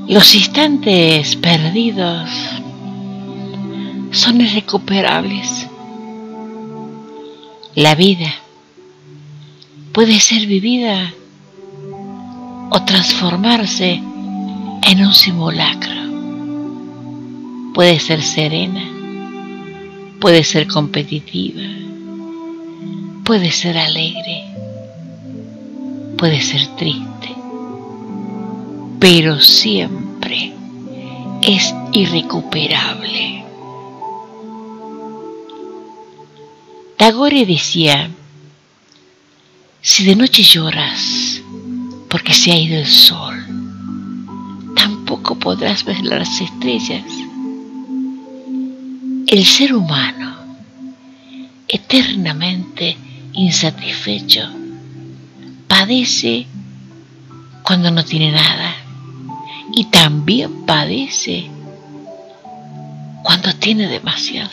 Los instantes perdidos son irrecuperables. La vida puede ser vivida o transformarse en un simulacro. Puede ser serena, puede ser competitiva, puede ser alegre, puede ser triste, pero siempre es irrecuperable. Tagore decía: si de noche lloras porque se ha ido el sol, tampoco podrás ver las estrellas. El ser humano, eternamente insatisfecho, padece cuando no tiene nada y también padece cuando tiene demasiado.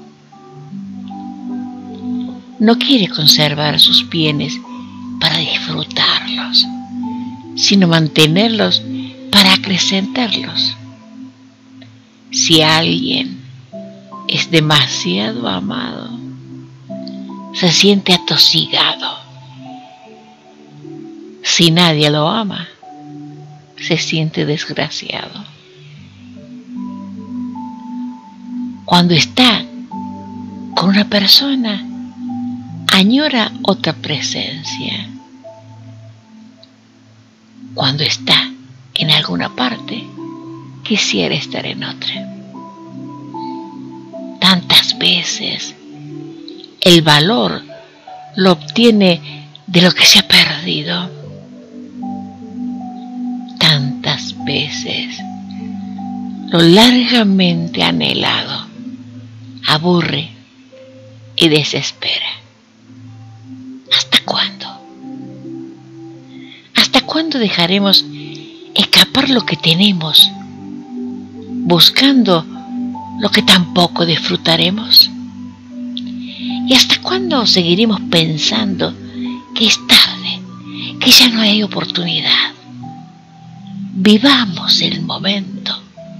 No quiere conservar sus bienes para disfrutarlos, sino mantenerlos para acrecentarlos. Si alguien es demasiado amado, se siente atosigado. Si nadie lo ama, se siente desgraciado. Cuando está con una persona, añora otra presencia. Cuando está en alguna parte, quisiera estar en otra. Tantas veces el valor lo obtiene de lo que se ha perdido. Tantas veces lo largamente anhelado aburre y desespera. ¿Hasta cuándo? ¿Hasta cuándo dejaremos escapar lo que tenemos, buscando lo que tampoco disfrutaremos? ¿Y hasta cuándo seguiremos pensando que es tarde, que ya no hay oportunidad? Vivamos el momento,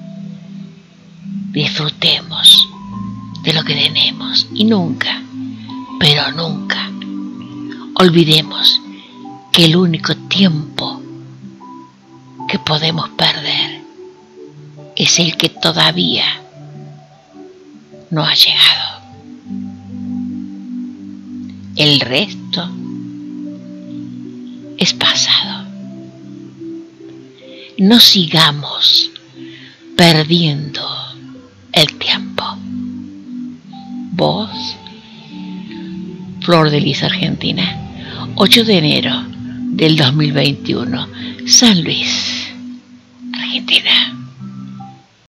disfrutemos de lo que tenemos y nunca, pero nunca, olvidemos que el único tiempo que podemos perder es el que todavía no ha llegado. El resto es pasado. No sigamos perdiendo el tiempo. Voz, Flor de Lis, Argentina, 8 de enero del 2021, San Luis, Argentina.